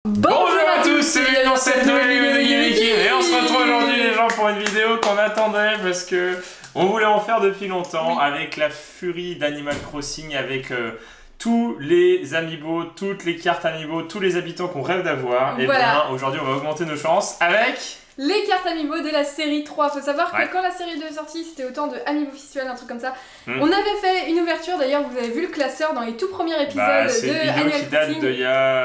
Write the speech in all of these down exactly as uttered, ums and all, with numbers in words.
Bonjour à tous, c'est bienvenue dans cette nouvelle vidéo de Gimmicky et on se retrouve aujourd'hui les gens pour une vidéo qu'on attendait parce que on voulait en faire depuis longtemps, oui. Avec la furie d'Animal Crossing, avec euh, tous les amiibo, toutes les cartes amiibo, tous les habitants qu'on rêve d'avoir. Voilà. Et bien aujourd'hui on va augmenter nos chances avec les cartes amiibo de la série trois. Faut savoir ouais. que quand la série deux est sortie, c'était autant de amiibo Festival, un truc comme ça. Mm. On avait fait une ouverture, d'ailleurs vous avez vu le classeur dans les tout premiers épisodes bah, de Animal Crossing. C'est une vidéo qui date d'il y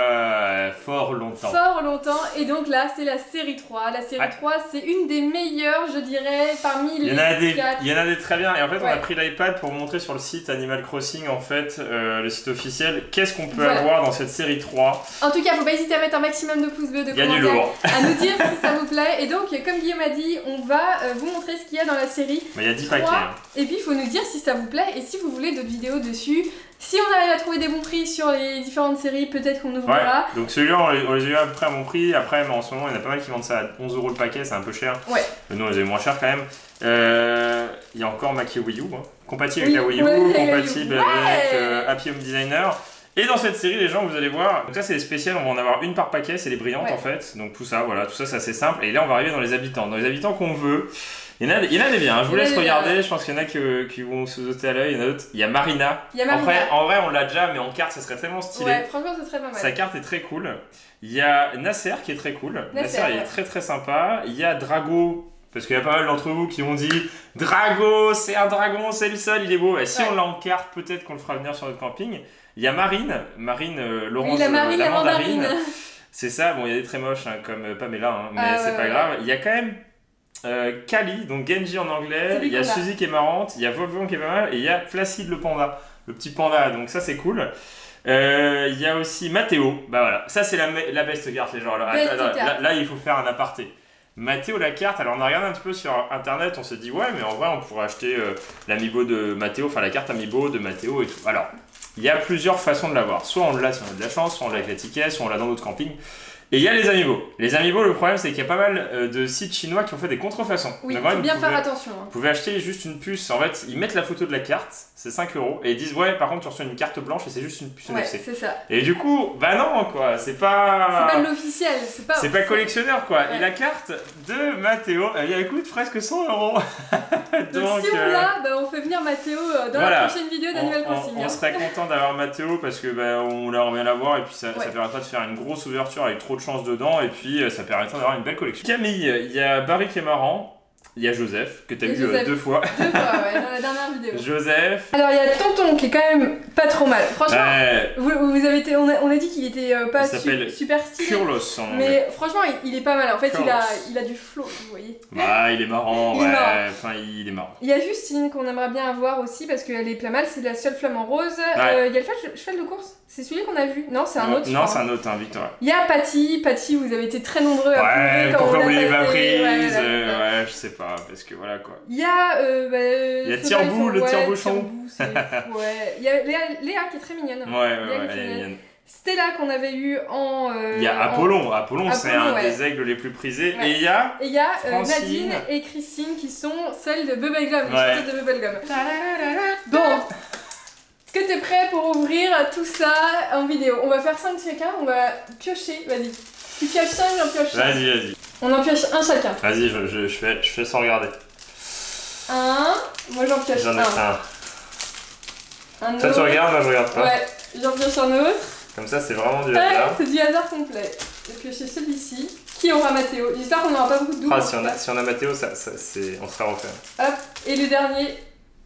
a fort longtemps. Fort longtemps, et donc là c'est la série trois. La série ouais. trois c'est une des meilleures, je dirais, parmi les il y en a des, quatre. Il y en a des très bien, et en fait ouais. on a pris l'iPad pour vous montrer sur le site Animal Crossing, en fait, euh, le site officiel, qu'est-ce qu'on peut voilà. avoir dans cette série trois. En tout cas, faut pas hésiter à mettre un maximum de pouces bleus, de commentaires, il y a du lourd. À nous dire si ça vous plaît, et donc comme Guillaume a dit, on va euh, vous montrer ce qu'il y a dans la série. Bah, il y a dix paquets. Hein. Et puis il faut nous dire si ça vous plaît et si vous voulez d'autres vidéos dessus. Si on arrive à trouver des bons prix sur les différentes séries, peut-être qu'on ouvrira. Ouais. Donc celui-là, on, on les a eu à peu près à bon prix. Après, mais en ce moment, il y en a pas mal qui vendent ça à onze euros le paquet, c'est un peu cher. Ouais. Mais nous, on les a eu moins cher quand même. Euh, il y a encore Maki Wii U, hein. Compatible oui, avec la Wii U, ouais, compatible ouais. avec euh, Happy Home Designer. Et dans cette série, les gens, vous allez voir, donc ça c'est les spéciales, on va en avoir une par paquet, c'est les brillantes ouais. en fait. Donc tout ça, voilà, tout ça c'est assez simple. Et là, on va arriver dans les habitants. Dans les habitants qu'on veut, il y en a, il y en a des biens, hein. Je vous laisse regarder, je pense qu'il y en a qui, qui vont se sauter à l'œil. Il y en a d'autres. Il y a Marina. Il y a Marina. Après, en vrai, on l'a déjà, mais en carte, ça serait tellement stylé. Ouais, franchement, ça serait pas mal. Sa carte est très cool. Il y a Nasser qui est très cool. Nasser, Nasser ouais. il est très très sympa. Il y a Drago. Parce qu'il y a pas mal d'entre vous qui ont dit Drago, c'est un dragon, c'est le seul, il est beau. Et si ouais. on l'a en carte, peut-être qu'on le fera venir sur notre camping. Il y a Marine, Marine euh, Laurence, oui, la Marine, euh, la mandarine. mandarine. C'est ça, bon, il y a des très moches hein, comme euh, Pamela, hein, mais ah, c'est ouais, pas ouais. grave. Il y a quand même euh, Kali, donc Genji en anglais. Il y a Suzy qui est marrante, il y a Volvon qui est pas mal, et il y a Placide le panda, le petit panda, donc ça c'est cool. Euh, il y a aussi Mathéo, bah voilà, ça c'est la, la best carte les gens. Alors, best attends, carte. Là, là il faut faire un aparté. Mathéo la carte, alors on a regardé un petit peu sur internet, on s'est dit ouais mais en vrai on pourrait acheter euh, l'amiibo de Mathéo, enfin la carte amiibo de Mathéo et tout. Alors il y a plusieurs façons de l'avoir, soit on l'a si on a de la chance, soit on l'a avec la ticket, soit on l'a dans notre camping. Et il y a les amiibo. Les amiibo, le problème c'est qu'il y a pas mal euh, de sites chinois qui ont fait des contrefaçons. Oui, il faut bien faire attention. Hein. Vous pouvez acheter juste une puce, en fait ils mettent la photo de la carte, c'est cinq euros, et ils disent ouais par contre tu reçois une carte blanche et c'est juste une puce ouais, N F C. C'est ça. Et du coup, bah non quoi, c'est pas... C'est pas de l'officiel, c'est pas... C'est pas collectionneur quoi. Ouais. Et la carte de Mathéo, elle coûte presque cent euros. Donc, Donc si on euh... l'a, bah, on fait venir Mathéo dans voilà. la prochaine vidéo d'Animal Crossing. On, on, hein. on serait content d'avoir Mathéo parce que bah, on l'a remis à l'avoir et puis ça, ouais. ça permettra de faire une grosse ouverture avec trop de chance dedans et puis ça permettra d'avoir une belle collection. Camille, il y a Barry qui est marrant. Il y a Joseph, que tu as vu Joseph. deux fois. Deux fois, ouais, dans la dernière vidéo. Joseph. Alors, il y a Tonton qui est quand même pas trop mal. Franchement, ouais. vous, vous avez été, on, a, on a dit qu'il était euh, pas su, super stylé. Kurlos en mais anglais. Franchement, il, il est pas mal. En fait, il a, il a du flow, vous voyez. Bah, il est marrant, il ouais. Est marrant. Enfin, il est marrant. Il y a Justine qu'on aimerait bien avoir aussi parce qu'elle est pas mal. C'est la seule flamme en rose. Ouais. Euh, il y a le cheval de course. C'est celui qu'on a vu. Non, c'est un autre. Non, c'est un autre, hein, Victor. Il y a Patty. Patty, vous avez été très nombreux à ouais, quand pourquoi on vous l'avez pas passé. prise ouais, voilà, euh, ouais, je sais pas, parce que voilà quoi. Il y a. Euh, bah, il y a Tire-Bou, le ouais, tire-bouchon. Ouais. Il y a Léa, Léa qui est très mignonne. Ouais, ouais, Léa ouais, elle est mignonne. Stella qu'on avait eu en. Euh, il y a Apollon. en... Apollon, c'est un ouais. des aigles les plus prisés. Ouais. Et il y a. Et il y a euh, Nadine et Christine qui sont celles de Bubblegum, les ouais. chanteuses de Bubblegum. Bon. Est-ce que t'es prêt pour ouvrir tout ça en vidéo? On va faire cinq chacun, on va piocher, vas-y. Tu pioches cinq, j'en pioche cinq. Vas-y, vas-y. On en pioche un chacun. Vas-y, je, je, je, fais, je fais sans regarder. Un, moi j'en pioche j'en ai un. un. Un Toi autre. tu regardes, moi je regarde pas. Ouais, j'en pioche un autre. Comme ça c'est vraiment du ouais, hasard. C'est du hasard complet. J'ai pioché celui-ci. Qui aura Mathéo? J'espère qu'on n'aura pas beaucoup de doubles. Ah, si, on a, si on a Mathéo, ça, ça, on sera refait. Hop, et le dernier.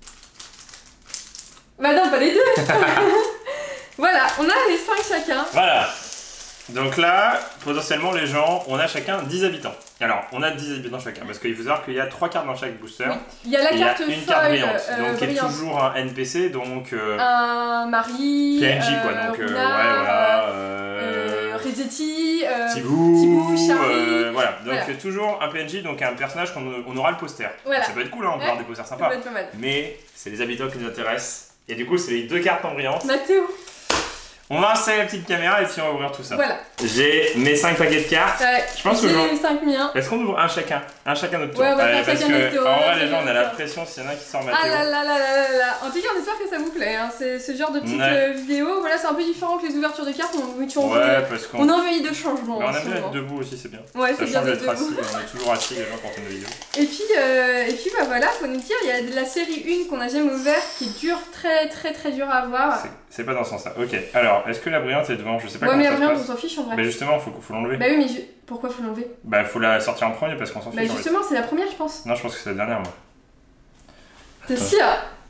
Bah non, pas les deux. Voilà, on a les cinq chacun. Voilà. Donc là, potentiellement les gens, on a chacun dix habitants. Alors, on a dix habitants chacun, parce qu'il faut savoir qu'il y a trois cartes dans chaque booster. Oui. Il y a la carte folle, une folle, carte brillante, euh, donc qui est brillante. toujours un N P C, donc... Euh, un Marie, P N J quoi, donc euh, euh, Runa, ouais, voilà... Euh, Rezetti, euh, Tibou, Tibou, Charlie... Euh, voilà, donc voilà. toujours un P N J, donc un personnage qu'on on aura le poster. Voilà. Ça peut être cool, hein, on peut ouais, avoir des posters sympas. Ça peut être pas mal. Mais c'est les habitants qui nous intéressent. Et du coup, c'est les deux cartes en brillantes. Mathéo. On va installer la petite caméra et puis on va ouvrir tout ça. Voilà. J'ai mes cinq paquets de cartes. Ouais. Je pense que j'ai les cinq miens. Est-ce qu'on ouvre un chacun Un chacun notre tour. Ouais, on va Allez, faire parce chacun que, notre tour. en Ouais, vrai, les chacun gens, on a notre la tour. pression s'il y en a un qui sort Mathéo. Ah là là là là là là. En tout cas, on espère que ça vous plaît. Hein. C'est ce genre de petites Ouais. euh, vidéos. Voilà, c'est un peu différent que les ouvertures de cartes. On, tu en Ouais, veux- parce qu'on on a envie de changement. Mais on en ce aime bien être moment. debout aussi, c'est bien. Ouais, Ça c'est bien change d'être d'être assis, debout. on est toujours assis les gens quand on fait des vidéos. Et puis, euh, et puis bah voilà, faut nous dire, il y a de la série un qu'on n'a jamais ouverte qui est dure, très très très dur à avoir. C'est- C'est pas dans ce sens-là. Ok, alors, est-ce que la brillante est devant? Je sais pas Ouais, comment mais ça se rien, on passe. s'en fiche en vrai. Mais justement, faut, faut l'enlever. Bah oui, mais je... pourquoi faut l'enlever? Bah, faut la sortir en premier parce qu'on s'en Bah fiche. en fait. justement, c'est la première, je pense. Non, je pense que c'est la dernière, moi. T'es sûr?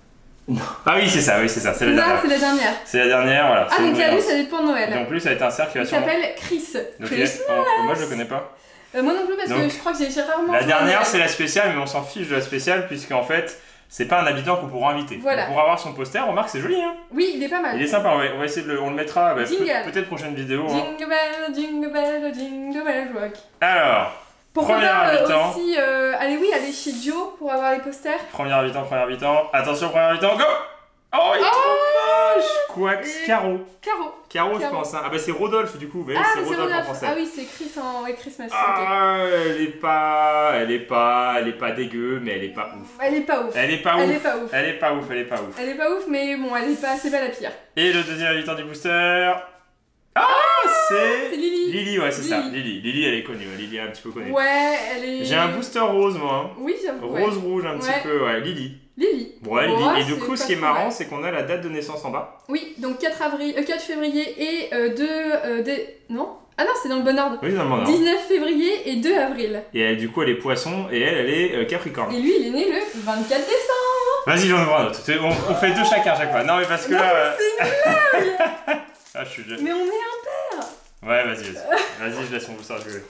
Ah oui, c'est ça, oui, c'est ça, c'est la C'est ça, dernière. c'est la dernière. C'est la dernière, voilà. Ah, c'est une donc la brillante. lui, ça dépend de Noël. Donc lui, ça va être un cercle qui va Il sûrement. s'appelle Chris. Donc, Chris. il est- oh, moi, je le connais pas. Euh, moi non plus, parce que Donc, je crois que j'ai j'ai rarement. La joué à dernière, Noël. c'est la spéciale, mais on s'en fiche de la spéciale, puisqu'en fait, c'est pas un habitant qu'on pourra inviter. Voilà. On pourra avoir son poster, remarque, c'est joli, hein. Oui, il est pas mal. Il est sympa, ouais. On va essayer de le. On le mettra, bah, peut- Jingle. peut-être prochaine vidéo. Hein. Jingle bell, jingle bell, jingle bell rock. Alors, Pourquoi Premier pas euh, habitant. aussi. Euh, allez, oui, aller chez Joe pour avoir les posters. premier habitant, premier habitant. Attention, premier habitant, go! Oh, il est trop moche! Quax, Et- Caro. Caro. Caro, je Caro. pense. Hein. Ah, bah, c'est Rodolphe, du coup. Bah, oui, Ah, c'est mais c'est Rodolphe en Rodolphe. français. Ah oui, c'est Chris en ouais, Christmas. ok. Ah, elle est pas. Elle est pas. Elle est pas dégueu, mais elle est pas ouf. Elle est pas ouf. Elle est pas Elle ouf. est pas ouf. Elle est pas ouf, elle est pas ouf. Elle est pas ouf, mais bon, elle est pas, c'est pas la pire. Et le deuxième habitant du booster. Ah, C'est c'est. Lily. Lily, ouais, c'est ça. Lily. Lily. Lily, elle est connue. ouais. Lily est un petit peu connue. Ouais, elle est. J'ai un booster rose, moi. hein. Oui, j'avoue. ouais. Rose rouge, un petit Ouais. peu. Ouais, Lily. Lily. Ouais, Lily. Ouais, Et du c'est coup, ce pas qui est trop marrant, mal. c'est qu'on a la date de naissance en bas. Oui, donc quatre avril, euh, quatre février et euh, deux. Euh, des... Non Ah non, c'est dans le bon ordre. Oui, dans le monde. hein. dix-neuf février et deux avril. Et elle, du coup, elle est poisson et elle, elle est euh, capricorne. Et lui, il est né le vingt-quatre décembre. Vas-y, j'en ouvre un autre. On, on fait deux chacun à chaque fois. Non, mais parce que Non, là. euh, C'est une blague. Ah, je suis jeune. Mais on est un. Ouais, vas-y, vas-y. Vas-y, je laisse mon booster jouer.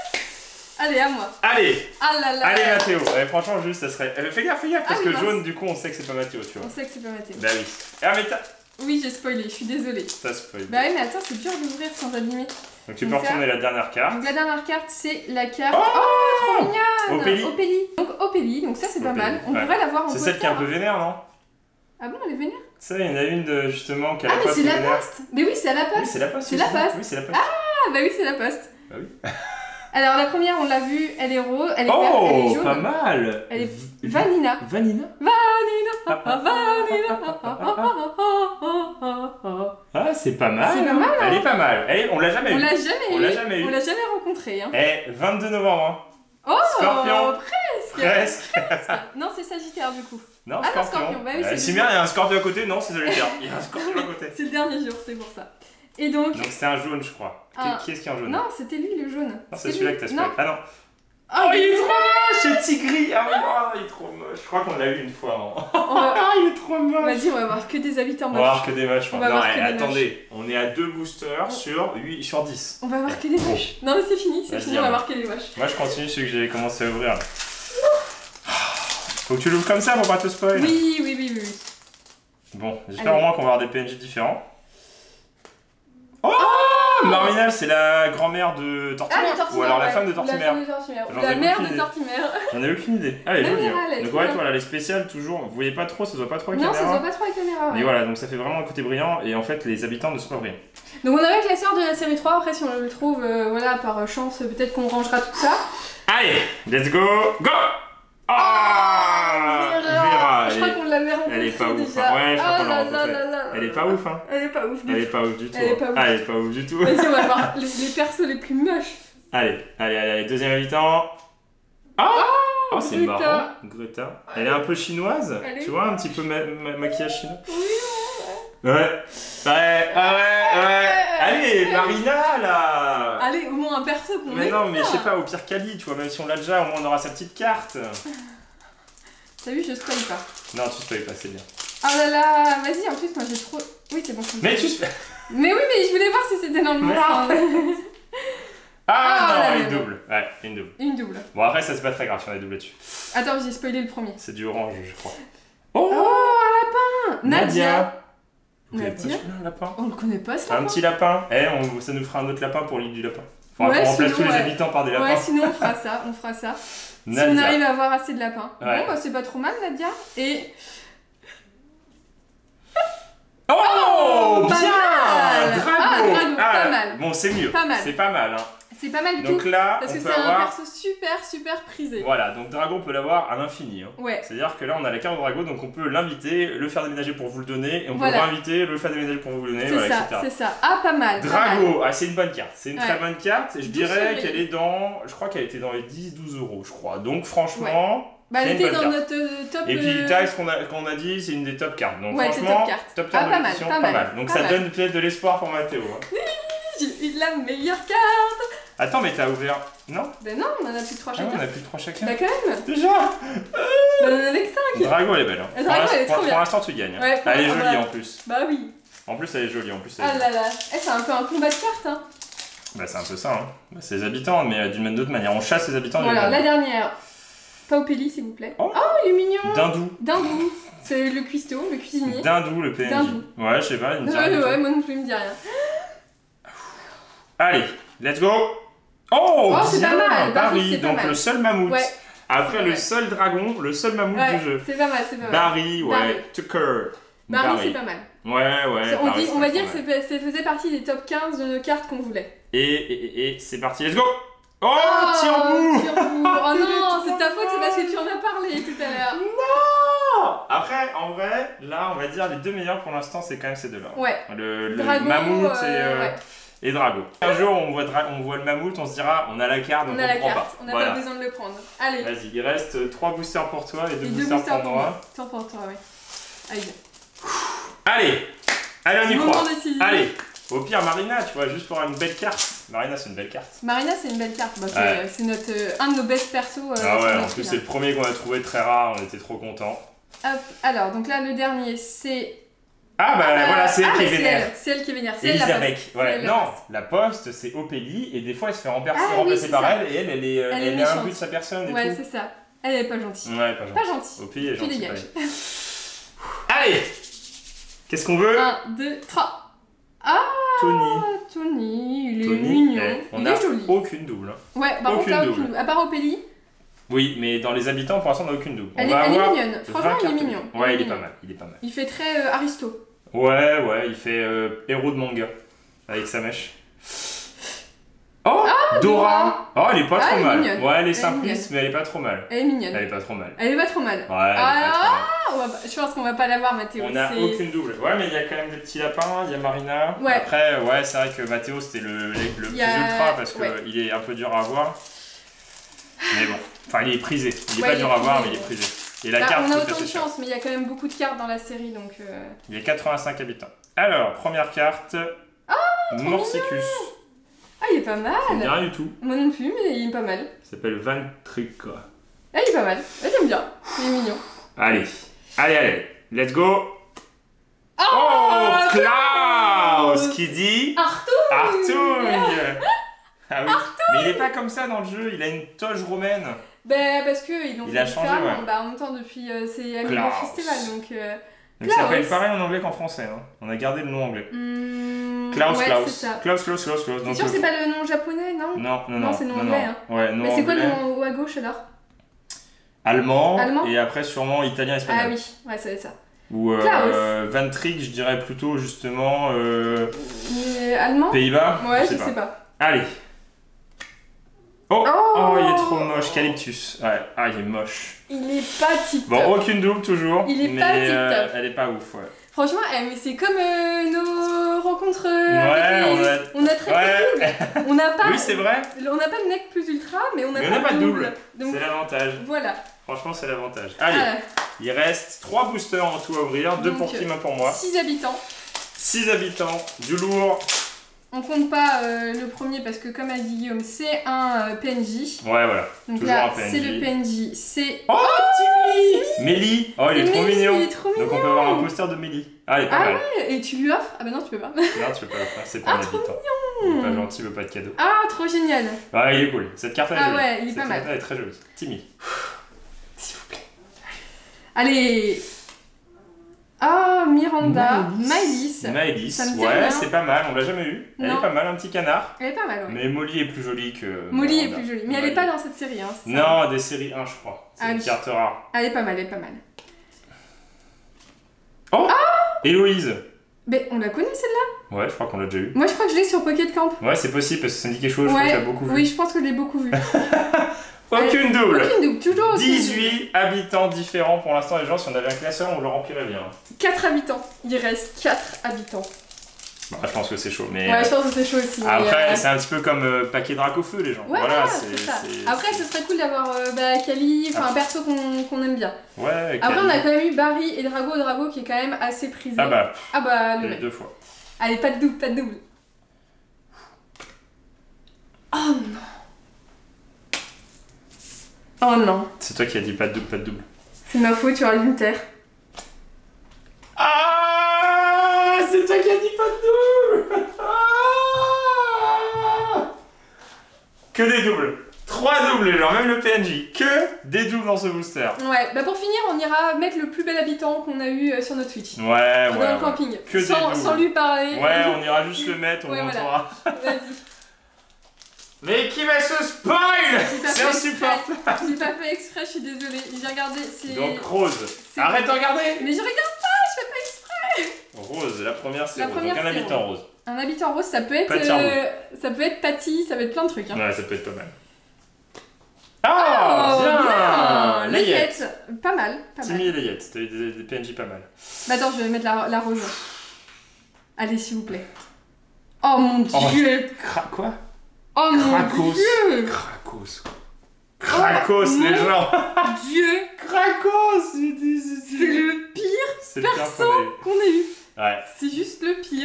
Allez, à moi. Allez, Ah là là. allez, Mathéo. Ouais, franchement, juste, ça serait. Euh, fais gaffe, fais gaffe, parce Ah oui, que mince. jaune, du coup, on sait que c'est pas Mathéo, tu vois. On sait que c'est pas Mathéo. Bah oui. Ah, mais t'as. Oui, j'ai spoilé, je suis désolée. T'as spoil. Bah oui, mais attends, c'est dur d'ouvrir sans abîmer. Donc, tu peux donc retourner la dernière carte. Donc la dernière carte, c'est la carte. Oh, Oh, trop mignonne. Opélie. Opélie. Donc Opélie, donc ça c'est pas Opélie, mal. On ouais. pourrait l'avoir en C'est poster. celle qui est un peu vénère, non? Ah bon, elle est vénère? Ça, il y en a une de, justement qui a Ah, la mais poste c'est la vénère. poste. Mais oui, c'est à la Oui, poste. c'est la poste. C'est oui, la ça. poste. Oui, c'est la poste. Ah bah oui, c'est la poste. Bah oui. Alors la première, on l'a vue, elle est rose, elle est verte, elle est Oh, jaune. pas mal. Elle est V- Vanina. Vanina. Vanina. Ah, Ah, Vanina. Ah, ah, ah, ah, ah, ah. Ah, c'est pas mal. C'est pas mal, Elle est pas mal. Elle est- On l'a jamais On eu. l'a jamais On eu. l'a jamais eu. On l'a jamais rencontré. Hein. Eh, vingt-deux novembre. hein. Oh, Scorpion. presque. Presque. Non, c'est Sagittaire du coup. Non, Ah non, scorpion. Scorpion, bah oui, Euh, c'est si lui. bien, il y a un scorpion à côté. Non, c'est Sagittaire. Il y a un scorpion à côté. C'est le dernier jour, c'est pour ça. Et donc, Donc c'était un jaune, je crois. Qui- Ah. Qui est-ce qui est en jaune? non, c'était lui le jaune. Non, c'est C'était celui-là lui. que t'as Non. spoilé. Ah non. Oh, Oh, il est trop moche, c'est Tigri. Ah oui, oh, il est trop moche. Je crois qu'on l'a eu une fois. hein. On va- Ah, il est trop moche. Vas-y, on va voir que des habitants On va moches. voir que des moches. On moi. va Non, voir eh, que des attendez, on est à deux boosters sur huit, sur dix. On va voir que des moches. Non, mais c'est fini, c'est Vas-y, fini, on on va va. voir que des moches. Moi, je continue celui que j'avais commencé à ouvrir. là. Faut que tu l'ouvres comme ça pour pas te spoil. Oui, oui, oui, oui. oui. Bon, j'espère Allez. au moins qu'on va avoir des P N J différents. Oh, Marminal, c'est la grand-mère de Tortimère. Ah, les Tortimère. Ou alors la ouais. femme de La Tortimère. femme de Tortimère. Ou J'en la ai mère aucune de idée. Tortimère. J'en ai aucune idée. Ah, elle est La jolie. mère, hein. elle est Donc trop ouais, bien. voilà, les spéciales toujours. Vous voyez pas trop, ça se voit pas trop à la Non, ça se caméra. voit pas trop à la caméra. Mais ouais. voilà, donc ça fait vraiment un côté brillant et en fait les habitants ne sont pas brillants. Donc on a le classeur de la série trois. Après, si on le trouve, euh, voilà, par chance, peut-être qu'on rangera tout ça. Allez, let's go, go. Ah, Vera, Je elle crois est- qu'on l'avait rencontrée elle est pas ouf, déjà. hein. Ouais, je crois Ah qu'on l'a là rencontrée. là là là. Elle est pas ouf, hein. Elle est pas ouf du Elle est tout. pas ouf du tout. Elle est hein. pas ouf. Ah, elle est pas ouf du tout. Vas-y, on va voir les, les persos les plus moches. Allez, allez, allez, allez, deuxième habitant. Ah, oh, c'est Greta. marrant, Greta. Elle est un peu chinoise, Elle est tu vois, un petit peu ma- ma- maquillage chinois. Oui, Ouais. Ouais, ah ouais, ouais. Allez, Marina, là. allez, au moins un perso qu'on Mais met. non, mais je sais pas, au pire Kali, tu vois, même si on l'a déjà, au moins on aura sa petite carte. T'as vu, je spoil pas. Non, tu spoil pas, c'est bien. Ah là là, vas-y, en plus, moi j'ai trop. Oui, c'est bon. je Mais spoil. tu spoil. Mais oui, mais je voulais voir si c'était dans le Mais monstre. hein. Ah, Ah, là, non, mais une bon. double. Ouais, une double. Une double. Bon, après, ça c'est pas très grave si on est doublé dessus. Attends, j'ai spoilé le premier. C'est du orange, je crois. Oh, un lapin. Nadia. Vous connaissez pas Nadia. celui-là, un lapin? On le connaît pas, ce Un lapin. petit lapin. Eh, on- ça nous fera un autre lapin pour l'île du lapin. Faudra Ouais, qu'on remplace sinon, tous les ouais. habitants par des Ouais, lapins. sinon on fera ça, on fera ça. Si on Nadia. arrive à avoir assez de lapins. Ouais. Bon, bah c'est pas trop mal, Nadia. Et. Oh, pas bien. mal. Drago, Ah, pas mal. Bon, c'est mieux. Pas mal. C'est pas mal. Hein. C'est pas mal du Donc tout. là, Parce on que peut c'est un avoir... perso super, super prisé. Voilà, donc Drago, on peut l'avoir à l'infini. Hein. Ouais. C'est-à-dire que là, on a la carte de Drago, donc on peut l'inviter, le faire déménager pour vous le donner, et on Voilà. peut le réinviter, le faire déménager pour vous le donner, C'est voilà, ça, et cetera. c'est ça. Ah, pas mal. pas mal. Drago, ah, c'est une bonne carte. C'est une Ouais. très bonne carte. Je Douce dirais soleil. qu'elle est dans... Je crois qu'elle était dans les dix douze euros, je crois. Donc franchement... Bah, c'est elle une était bonne dans carte. notre euh, top. Et puis euh, Tax qu'on a, qu'on a dit, c'est une des top cartes. Donc Ouais, c'est franchement, top carte. top carte Ah, de pas mal, l'édition, pas pas mal, mal. Donc pas ça mal. donne peut-être de l'espoir pour Mathéo. Hein. J'ai eu la meilleure carte. Attends, mais t'as ouvert... Non Ben non, on en a plus que trois Ah ouais, chacun. on a plus de trois chacun. Bah, quand même. Déjà Bah, on en avait que cinq. Drago, elle est belle. Hein. Drago, pour elle est pour- trop bien. Pour l'instant, tu gagnes. hein. Ouais, pour elle est l'instant, jolie voilà. en plus. Bah oui. En plus, elle est jolie. En plus, elle est Ah jolie. là là. Eh, c'est un peu un combat de cartes, hein. Bah, c'est un peu ça. Hein. Bah, c'est les habitants, mais euh, d'une même d'autre manière. On chasse les habitants. Voilà, d'une la manière. dernière. Paupéli, s'il vous plaît. Oh. Oh, il est mignon. Dindou. Dindou. C'est le cuistot, le cuisinier. Dindou, le P N J. Dindou. Ouais, je sais pas, il me dit Ouais, rien du ouais, tout. moi non plus, il me dit rien. Allez, let's go. Oh, Oh, c'est bien, pas mal, Barry, Barry, c'est pas donc mal. le seul mammouth. Ouais. Après c'est le vrai. seul dragon, le seul mammouth Ouais, du jeu. c'est pas mal, c'est pas mal. Barry, ouais, Barry. Tucker. Barry, c'est pas mal. Ouais, ouais. C'est- on Barry, dit- c'est on va pas dire mal. que c'est- ça faisait partie des top quinze de cartes qu'on voulait. Et, et, et, et c'est parti, let's go. Oh, tire-bout. tire-bout. Oh non, c'est ta faute, c'est parce que tu en as parlé tout à l'heure. Non. Après, en vrai, là, on va dire les deux meilleurs pour l'instant, c'est quand même ces deux-là. Ouais. Le, le Drago, mammouth euh, et, euh, ouais. et Drago. Un jour, on voit, Dra- on voit le mammouth, on se dira, on a la carte, donc On on, a la prend carte, pas. on n'a Voilà. pas besoin de le prendre. Allez, Vas-y, il reste trois boosters pour toi et deux et deux boosters, boosters pour pour moi. moi. Tant pour toi, ouais. Allez, Allez, allez, on y moment croit. décisif. Allez, au pire, Marina, tu vois, juste pour avoir une belle carte. Marina, c'est une belle carte. Marina, c'est une belle carte. Bah, c'est Ouais. c'est notre, euh, un de nos best persos. euh, Ah sur ouais, en notre plus, fil, c'est hein. le premier qu'on a trouvé très rare, on était trop contents. Hop, alors, donc là, le dernier, c'est. Ah bah Ah, voilà, c'est ah, elle qui est mais vénère. elle, c'est elle qui est vénère. C'est elle la Elisabeth. poste. C'est Ouais, elle la non, poste. la poste, c'est Opélie, et des fois, elle se fait remplacer, Ah oui, remplacer c'est par ça. elle, et elle, elle est, euh, Elle est elle est à un méchante. but de sa personne et Ouais, tout. c'est ça. Elle est pas gentille. Ouais, pas gentil. Pas gentille. Opélie est Tu gentille. dégages. pas elle. Allez, qu'est-ce qu'on veut? un, deux, trois. Ah, Tony. Tony, il est Tony, mignon. eh, on il a est joli. aucune double. hein. Ouais, par contre, aucune là, double. aucune. À part Opélie, Oui, mais dans les habitants, pour l'instant, on n'a aucune double. elle, on est, va elle est avoir mignonne. Franchement, vingt il est cartes. mignon. Ouais, il est mignon. pas mal, il est pas mal. Il fait très euh, aristo. Ouais, ouais, il fait euh, héros de manga avec sa mèche. Oh, Dora. Oh, elle est pas Ah, trop elle est mal. mignonne. Ouais, elle est Elle est simpliste, mignonne. mais elle est pas trop mal. Elle est mignonne. Elle est pas trop mal. Elle est pas trop mal. Ouais, elle est pas Ah, trop mal. on va pas- je pense qu'on va pas l'avoir, Mathéo. On a C'est- aucune double. Ouais, mais il y a quand même des petits lapins, il y a Marina. Ouais. Après, ouais, c'est vrai que Mathéo c'était le, le, le Il plus y a- ultra parce qu'il ouais. est un peu dur à avoir. Mais bon, enfin, il est prisé. Il est Ouais, pas il dur est à avoir, prisé, mais il est ouais. prisé. Et la Bah, carte on a coûte autant assez de cher. chance, mais il y a quand même beaucoup de cartes dans la série, donc. euh, Il y a quatre-vingt-cinq habitants. Alors, première carte. Morsicus. Ah, il est pas mal. C'est bien du tout. Moi non plus, mais il est pas mal. Il s'appelle Van Trick. Ah, il est pas mal. Ah, j'aime bien. Il est mignon. Allez, allez, allez, let's go. Oh, Oh, Klaus Klaus qui dit Arthur. Artouille. Ah oui. Mais il est pas comme ça dans le jeu, il a une toge romaine. Bah, parce qu'ils l'ont Il fait a changé, différemment. ouais. Bah, en même temps, depuis euh, c'est Amiibo Klaus. Festival, donc. Euh... Il s'appelle Klaus. pareil en anglais qu'en français. Hein. On a gardé le nom anglais. hmm, Klaus, ouais, Klaus. c'est ça. Klaus, Klaus, Klaus, Klaus. C'est Donc, sûr que le- c'est pas le nom japonais, non Non, non, Non, non. c'est le nom non, anglais, non. hein. Ouais, nom Mais c'est quoi le anglais. nom haut à gauche alors Allemand, Allemand et après sûrement italien, Ah espagnol. oui, ouais, ça va être ça. Ou euh, Klaus. Van Trick, je dirais plutôt justement euh, Mais allemand Pays-Bas. Ouais, je sais pas. Allez. Oh, Oh. oh, il est trop moche, Calyptus. Ouais, ah, il est moche. Il est pas tip top. Bon, aucune double toujours. Il est mais, pas tip-top. euh, elle est pas ouf, ouais. Franchement, eh, mais c'est comme euh, nos rencontres. euh, Ouais, avec les- on a- on a très Ouais. peu de doubles. On n'a pas. Oui, c'est vrai. On n'a pas de mec plus ultra, mais on n'a Mais pas, on n'a pas de double. Donc C'est l'avantage. voilà. Franchement, c'est l'avantage. Allez, Ah, il reste trois boosters en tout à ouvrir. deux Donc, pour Kim, un pour moi. six habitants. six habitants, du lourd. On compte pas euh, le premier parce que, comme a dit Guillaume, c'est un euh, P N J. Ouais, voilà. Donc Toujours là, un P N J. c'est le P N J. C'est. Oh, Timmy Mélie. Oh, il est C'est trop Mélie, mignon. il est trop Donc on peut avoir un poster de Mélie. Ah, il est pas Ah mal. ouais, et tu lui offres Ah bah non, tu peux pas. Non, tu peux pas le faire, c'est pas Ah, un trop habitant. Il est pas gentil, il veut pas de cadeau. Ah, trop génial. Ouais, il est cool. Cette carte elle est Ah jolie. ouais, il est Cette pas mal. carte elle est très jolie. Timmy. S'il vous plaît. Allez. Ah, Miranda. Maëlys. Maëlys, Ça me dit ouais, rien. c'est pas mal, on l'a jamais eu. Elle Non. est pas mal, un petit canard. Elle est pas mal, ouais. Mais Molly est plus jolie que. Molly est Miranda. plus jolie. Mais elle Ouais. est pas dans cette série, hein. c'est ça Non, des séries un, je crois. C'est Ah une oui. carte rare. Elle est pas mal, elle est pas mal. Oh Héloïse. Mais on la connaît celle-là Ouais, je crois qu'on l'a déjà eu. Moi, je crois que je l'ai sur Pocket Camp. Ouais, c'est possible parce que ça me dit quelque chose, je Ouais, crois que j'ai beaucoup vu. oui, je pense que je l'ai beaucoup vu. Aucune double. Aucune double, toujours aucune dix-huit habitants différents pour l'instant, les gens, si on avait un classeur, on le remplirait bien. quatre habitants. Il reste quatre habitants. Bah, je pense que c'est chaud, mais... Ouais, je pense que c'est chaud aussi. Après, mais, euh... c'est un petit peu comme euh, paquet drac au feu, les gens. Ouais, voilà, c'est ça. Après, ce serait cool d'avoir euh, bah, Kali, enfin un perso qu'on qu'on aime bien. Ouais, Après, on a quand même eu Barry et Drago. Drago qui est quand même assez prisé. Ah bah, ah bah le mec. Deux fois. Allez, pas de double, pas de double. Oh non. Oh non. C'est toi qui as dit pas de double, pas de double. C'est ma faute, tu as l'Inter. Ah, c'est toi qui as dit pas de double. Ah, que des doubles. Trois doubles, les gens, même le P N J. Que des doubles dans ce booster. Ouais, bah pour finir, on ira mettre le plus bel habitant qu'on a eu sur notre Switch. Ouais, ouais. Dans ouais. le camping. Que sans, des sans lui parler. Ouais, on ira juste le mettre, on ouais, le montrera. Voilà. Vas-y. Mais qui va se spoil? C'est insupportable. J'ai pas fait exprès, je suis désolée. J'ai regardé. Donc Rose. Arrête de regarder. Mais je regarde pas, je fais pas exprès. Rose, la première c'est La Rose. première, Donc un habitant rose. rose. Un habitant rose, ça peut être. Euh, ça peut être Patty, ça peut être plein de trucs. Hein. Ouais, ça peut être pas mal. Ah, oh, bien, bien. Layette. Pas mal. Pas Timmy et Layette, t'as eu des, des P N J pas mal. Bah attends, je vais mettre la, la rose. Allez, s'il vous plaît. Oh mon oh, dieu. Cra quoi? Oh Krakos. mon dieu. Krakos. Krakos, oh, les gens. Dieu. Krakos. C'est le pire perso qu'on ait eu. Ouais. C'est juste le pire.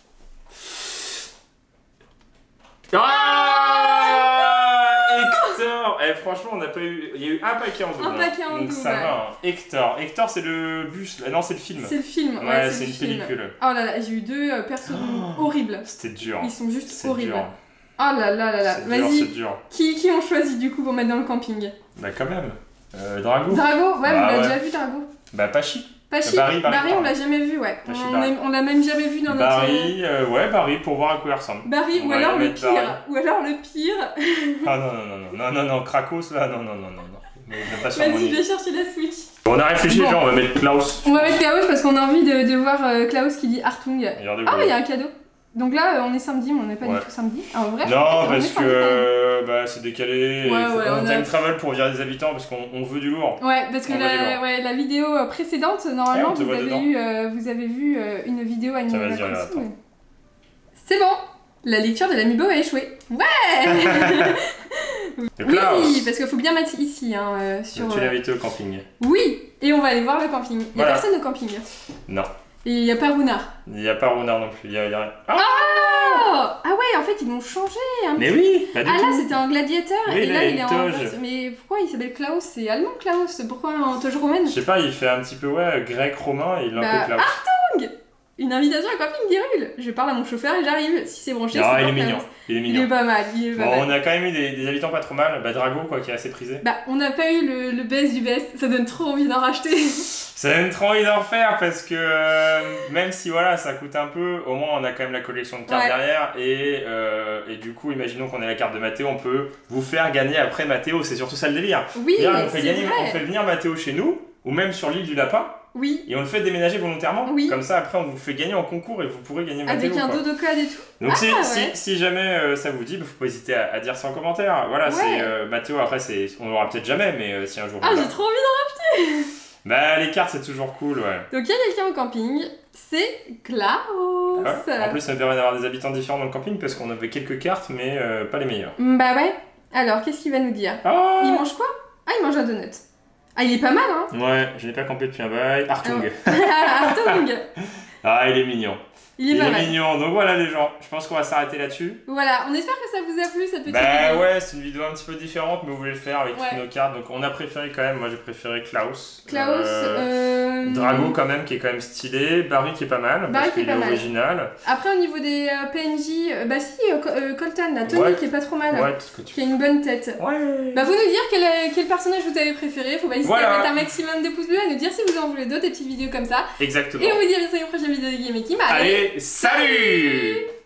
Ah, Hector. Eh, franchement, on n'a pas eu. Il y a eu un paquet en double. Un paquet en donc double. ça va. Hein. Hector. Hector, c'est le bus. Non, c'est le film. C'est le film. Ouais, ouais c'est une film. pellicule. Oh là là, j'ai eu deux euh, persos oh, horribles. C'était dur. Ils sont juste horribles. Dur. Oh là là là là. Vas-y. Qui, qui ont choisi du coup pour mettre dans le camping? Bah, quand même. Euh, Drago. Drago, ouais, bah, on l'a ouais. déjà vu, Drago. Bah, Pachi. Pachi. Barry, Barry, Barry, on l'a jamais vu, ouais. Pachi, on Barry. est- on l'a même jamais vu dans notre. Barry, euh, ouais, Barry, pour voir à quoi il ressemble. Barry, On ou va alors y le mettre pire. Barry. Ou alors le pire. Ah non, non, non, non, non, non, non, Krakos là, non, non, non, non, non. Mais il n'a pas sur mon Vas-y, je lit. vais chercher la Switch. On a réfléchi, Bon. genre, on va mettre Klaus. On va mettre Klaus parce qu'on a envie de, de voir euh, Klaus qui dit Hartung. Regardez, Ah, vous il y a un cadeau. Donc là, euh, on est samedi, mais on n'est pas Ouais. du tout samedi. Ah, en vrai, Non, on est parce que samedi. euh, bah, c'est décalé. Ouais, il faut ouais, qu'on on a- time travel pour virer des habitants parce qu'on on veut du lourd. Ouais, parce que On va la, dire. ouais, la vidéo euh, précédente, normalement, Ouais, on te vous, voit avez dedans. eu, euh, vous avez vu euh, une vidéo Ça Animal va se dire, là, Crossing. attends. C'est bon. La lecture de l'amiibo a échoué. Ouais. Le Oui, Klaus. parce qu'il faut bien mettre ici, hein, euh, sur... Tu euh, l'as invité au camping. Oui, et on va aller voir le camping. Il y a Voilà. personne au camping. Non, Et il n'y a pas Runard. il n'y a pas Ronard non plus. Il y a, il y a... Ah, Oh Ah ouais, en fait, ils l'ont changé un mais petit oui, pas du Ah tout. là, c'était un gladiateur, Oui, et il là, a il une est en... toge. Mais pourquoi il s'appelle Klaus? C'est allemand, Klaus. Pourquoi en toge romaine? Je sais pas, il fait un petit peu ouais, grec, romain et il a Bah, un peu Klaus. Hartung. Une invitation à camping d'Irul. Je parle à mon chauffeur et j'arrive. Si c'est branché, Non, c'est il est pas mignon. Klaus. Il est Il mignon. est pas mal, il est pas Bon, mal. on a quand même eu des, des habitants pas trop mal. Bah, Drago, quoi, qui est assez prisé. Bah, on n'a pas eu le, le best du best. Ça donne trop envie d'en racheter. Ça donne trop envie d'en faire parce que euh, même si voilà, ça coûte un peu, au moins on a quand même la collection de cartes Ouais. derrière. Et, euh, et du coup, imaginons qu'on ait la carte de Mathéo, on peut vous faire gagner après Mathéo. C'est surtout ça le délire. Oui, C'est-à-dire, on, fait c'est gagner, on vrai. fait venir Mathéo chez nous, ou même sur l'île du Lapin, Oui, et on le fait déménager volontairement. Oui. Comme ça, après, on vous fait gagner en concours et vous pourrez gagner Mathéo. avec un quoi. dodocode et tout. Donc Ah, si, ouais. si, si jamais euh, ça vous dit, il faut pas hésiter à, à dire ça en commentaire. Voilà, Ouais. c'est euh, Mathéo, après, c'est, on l'aura peut-être jamais, mais euh, si un jour... Ah, on l'a. j'ai trop envie Bah, les cartes, c'est toujours cool, ouais. d'en... Donc, il y a quelqu'un au camping. C'est Klaus. Ouais. En plus, ça me permet d'avoir des habitants différents dans le camping parce qu'on avait quelques cartes, mais euh, pas les meilleures. Bah ouais. Alors, qu'est-ce qu'il va nous dire? Ah Il mange quoi? Ah, il mange un donut. Ah, il est pas mal, hein? Ouais, je n'ai pas campé depuis un bail. Artung. Hartung. Ah, il est mignon. Il est Il pas est mal. mignon. Donc voilà, les gens, je pense qu'on va s'arrêter là-dessus. Voilà, on espère que ça vous a plu cette petite Bah vidéo. ouais, c'est une vidéo un petit peu différente, mais vous voulez le faire avec Ouais. toutes nos cartes. Donc on a préféré quand même, moi j'ai préféré Klaus. Klaus, Euh, euh... Drago quand même qui est quand même stylé, Barry qui est pas mal Barry parce qui est qu'il est, pas mal. original. Après, au niveau des euh, P N J, euh, bah si, euh, Co- euh, Colton, la Tony Ouais. qui est pas trop mal, Ouais, tout ce que tu qui a une bonne tête. Ouais. Bah, vous nous dire quel, euh, quel personnage vous avez préféré, faut pas hésiter Voilà. à mettre un maximum de pouces bleus, à nous dire si vous en voulez d'autres, des petites vidéos comme ça. Exactement. Et on vous dit à bientôt dans une prochaine vidéo de Game et Kim. Allez, salut.